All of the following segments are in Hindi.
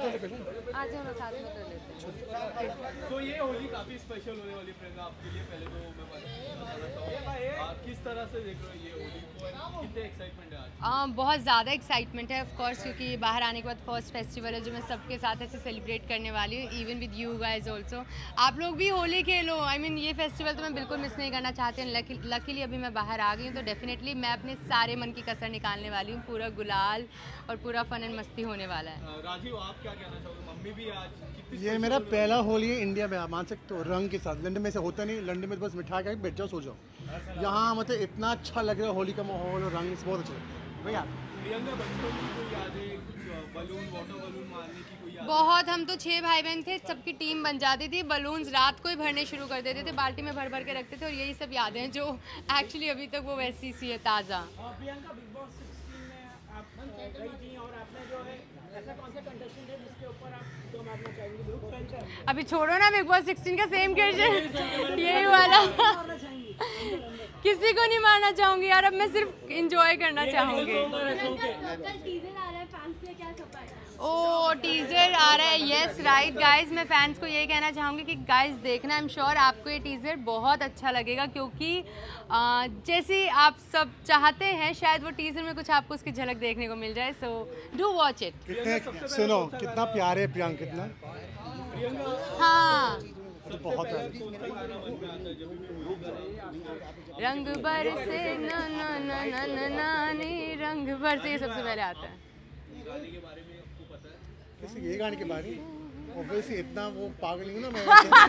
आज हम साथ में कर लेते हैं। तो ये होली काफी स्पेशल होने वाली फ्रेंड आपके लिए। पहले तो मैं बताना चाहूँगा किस तरह से देख रहे हो ये होली को, कितने एक्साइटमेंट है आज? बहुत ज़्यादा एक्साइटमेंट है ऑफ कोर्स, क्योंकि बाहर आने के बाद फर्स्ट फेस्टिवल है जो मैं सबके साथ ऐसे सेलिब्रेट करने वाली हूँ, even with you guys also. आप लोग भी होली खेलो, आई मीन ये फेस्टिवल तो मैं बिल्कुल मिस नहीं करना चाहती हूँ। लकीली अभी मैं बाहर आ गई हूँ, तो डेफिनेटली मैं अपने सारे मन की कसर निकालने वाली हूँ। पूरा गुलाल और पूरा फन एंड मस्ती होने वाला है। राजीव, आप क्या कहना चाहोगे? मम्मी भी आज ये मेरा पहला होली है इंडिया में, आप मान सकते हो, रंग के साथ। लंदन में से होता नहीं, लंदन में तो बस मिठाई खा के बैठ जाओ, सो जाओ। यहाँ मतलब इतना अच्छा लग रहा है, होली का माहौल और रंग बहुत अच्छा है भैया। बहुत, हम तो 6 भाई बहन थे, सबकी टीम बन जाती थी, बलून्स रात को ही भरने शुरू कर देते थे, बाल्टी में भर भर के रखते थे, और यही सब यादें हैं जो एक्चुअली अभी तक वो वैसी सी है, ताज़ा। प्रियंका, बिग बॉस 16 में आप गई थी और आपने जो है ऐसा कौन सा कंटेस्टेंट है जिसके ऊपर आप जो मारना चाहेंगे? अभी छोड़ो ना बिग बॉस 16 का सेम क्वेश्चन यही वाला। किसी को नहीं मारना चाहूँगी यार, अब मैं सिर्फ इंजॉय करना चाहूँगी। ओ टीज़र आ रहा है, यस राइट गाइज। मैं फैंस को यही कहना चाहूँगी कि गाइज देखना, आई एम श्योर आपको ये टीज़र बहुत अच्छा लगेगा, क्योंकि जैसे आप सब चाहते हैं शायद वो टीज़र में कुछ आपको उसकी झलक देखने को मिल जाए। So do watch it. सुनो कितना प्यार है प्रियंका, कितना हाँ तो बहुत है। रंग बरसे ना ना ना ना ना नानी, रंग बरसे, ये सबसे पहले आता है। ये गाने के बारे में ऑब्वियसली इतना वो पागल हूँ ना मैं।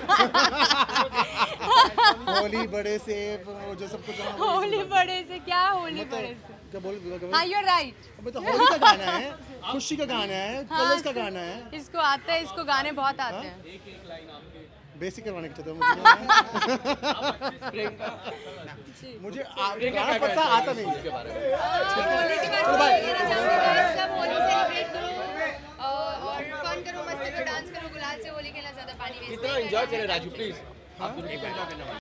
होली बड़े से जो सब कुछ, होली बड़े से क्या, होली बड़े से क्या बोल। हाँ यू आर राइट। अबे तो होली का गाना है, खुशी का गाना है, कलर्स का गाना है। इसको आता है, इसको गाने बहुत आते हैं। बेसिक करवाने के चाहते हो मुझे गाना पता आता नहीं इसके बारे में। होली के बारे में कहना चाहूँगी, सब होली सेलिब्रेट करो और फन करो, मस्ती करो, डांस करो, गुलाल से होली खेलना, ज़्यादा पानी वेस्ट कितना एंजॉय करें राजू प्लीज।